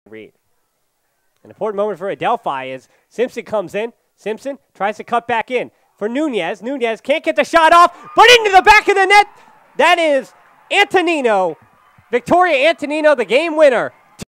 read. An important moment for Adelphi as Simpson comes in. Simpson tries to cut back in for Nuñez. Nuñez can't get the shot off, but into the back of the net. That is Antonino. Victoria Antonino, the game winner.